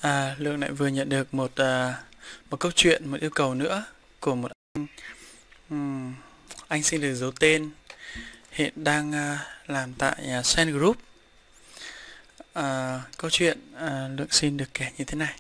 Lượng lại vừa nhận được một câu chuyện, một yêu cầu nữa của một anh. Anh xin được giấu tên, hiện đang làm tại Sen Group. Câu chuyện Lượng xin được kể như thế này.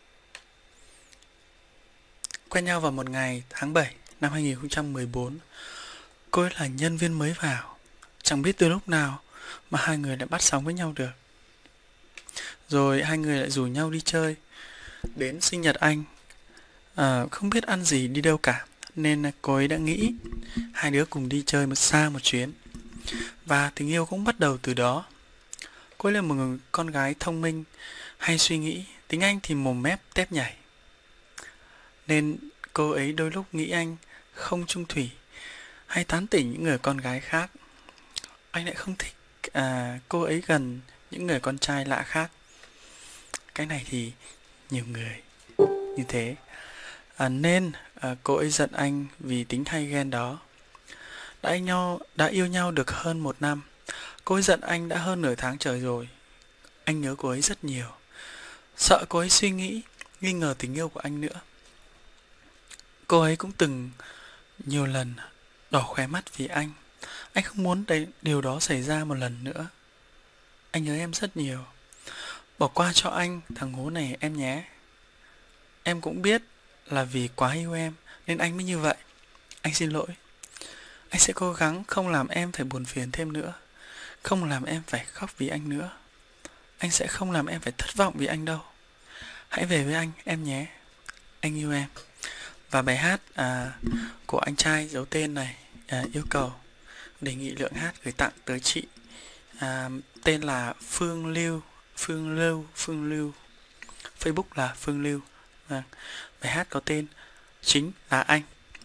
Quen nhau vào một ngày tháng 7 năm 2014. Cô ấy là nhân viên mới vào. Chẳng biết từ lúc nào mà hai người đã bắt sóng với nhau được. Rồi hai người lại rủ nhau đi chơi. Đến sinh nhật anh, không biết ăn gì đi đâu cả, nên cô ấy đã nghĩ hai đứa cùng đi chơi xa một chuyến. Và tình yêu cũng bắt đầu từ đó. Cô ấy là một người con gái thông minh, hay suy nghĩ. Tính anh thì mồm mép tép nhảy, nên cô ấy đôi lúc nghĩ anh không chung thủy, hay tán tỉnh những người con gái khác. Anh lại không thích cô ấy gần những người con trai lạ khác. Cái này thì nhiều người như thế. Nên cô ấy giận anh vì tính hay ghen đó. Đã yêu nhau được hơn 1 năm. Cô ấy giận anh đã hơn nửa tháng trời rồi. Anh nhớ cô ấy rất nhiều, sợ cô ấy suy nghĩ, nghi ngờ tình yêu của anh nữa. Cô ấy cũng từng nhiều lần đỏ khóe mắt vì anh. Anh không muốn điều đó xảy ra một lần nữa. Anh nhớ em rất nhiều. Bỏ qua cho anh thằng hố này em nhé. Em cũng biết là vì quá yêu em nên anh mới như vậy. Anh xin lỗi. Anh sẽ cố gắng không làm em phải buồn phiền thêm nữa, không làm em phải khóc vì anh nữa. Anh sẽ không làm em phải thất vọng vì anh đâu. Hãy về với anh em nhé. Anh yêu em. Và bài hát của anh trai giấu tên này yêu cầu đề nghị Lượng hát gửi tặng tới chị, tên là Phương Lưu. Facebook là Phương Lưu. Bài hát có tên chính là Anh.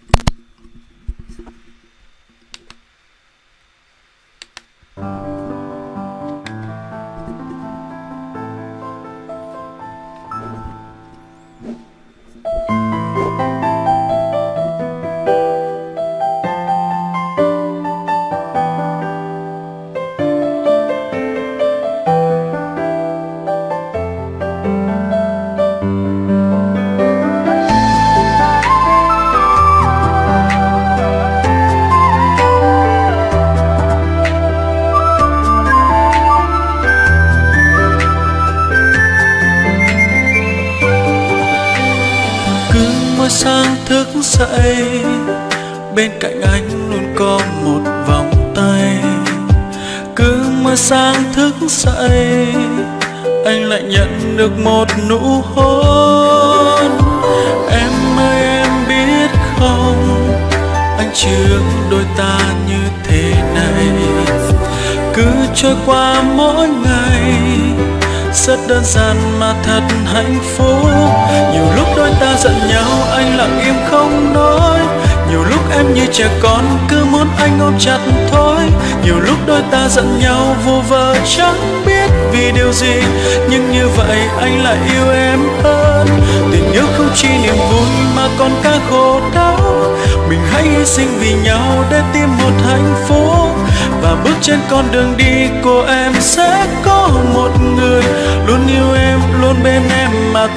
Mỗi sáng thức dậy, bên cạnh anh luôn có một vòng tay. Cứ mỗi sáng thức dậy, anh lại nhận được một nụ hôn. Em ơi em biết không, anh chưa đôi ta như thế này. Cứ trôi qua mỗi ngày, rất đơn giản mà thật hạnh phúc. Nhiều lúc đôi ta giận nhau, anh lặng im không nói. Nhiều lúc em như trẻ con, cứ muốn anh ôm chặt thôi. Nhiều lúc đôi ta giận nhau vô vơ chẳng biết vì điều gì, nhưng như vậy anh lại yêu em hơn. Tình yêu không chỉ niềm vui mà còn cả khổ đau. Mình hãy hy sinh vì nhau để tìm một hạnh phúc. Và bước trên con đường đi của em sẽ có một người luôn yêu em, luôn bên em mà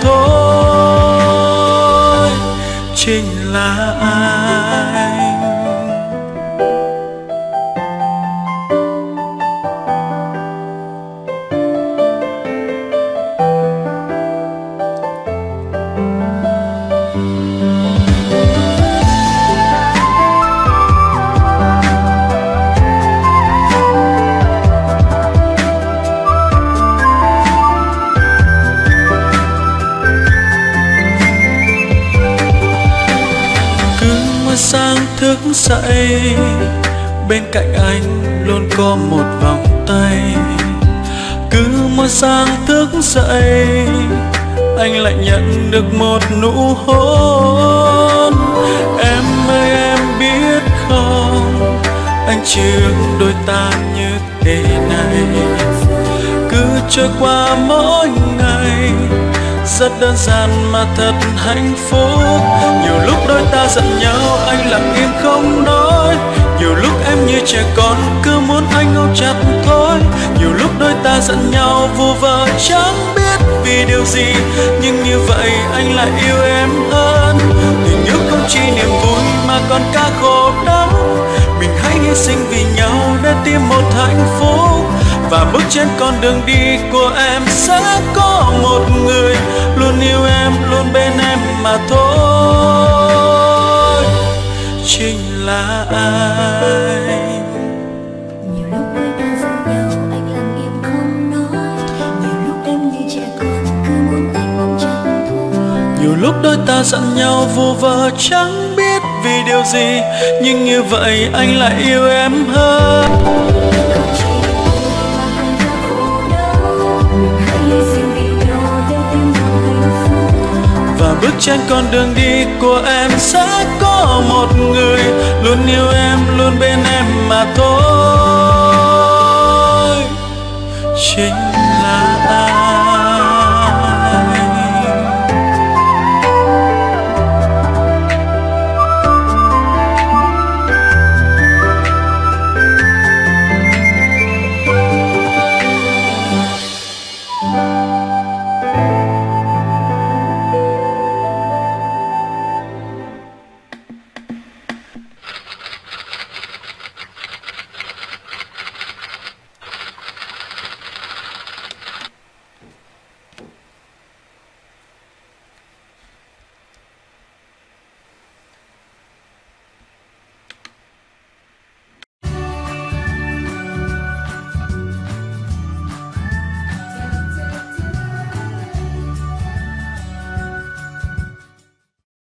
thôi. Chính là anh. Sáng thức dậy, bên cạnh anh luôn có một vòng tay. Cứ mỗi sáng thức dậy, anh lại nhận được một nụ hôn. Em ơi em biết không, anh chưa đôi ta như thế này. Cứ trôi qua mỗi ngày, rất đơn giản mà thật hạnh phúc. Nhiều lúc đôi ta giận nhau, anh lặng im không nói. Nhiều lúc em như trẻ con, cứ muốn anh ôm chặt thôi. Nhiều lúc đôi ta giận nhau vô vơ chẳng biết vì điều gì, nhưng như vậy anh lại yêu em hơn. Tình yêu không chỉ niềm vui mà còn cả khổ đau, mình hãy hy sinh vì nhau để tìm một hạnh phúc. Và bước trên con đường đi của em sẽ có một người luôn yêu em, luôn bên em mà thôi. Chính là anh. Nhiều lúc đôi ta giận nhau anh lặng im không nói, nhiều lúc em như trẻ con cứ muốn anh ôm chặt thôi. Nhiều lúc đôi ta giận nhau vô vơ chẳng biết vì điều gì, nhưng như vậy anh lại yêu em hơn. Không chỉ vui mà còn cả khổ đau, mình hãy hy sinh vì nhau để tìm một hạnh phúc. Và bước trên con đường đi của em sẽ có một người luôn yêu em, luôn bên em mà thôi. Chính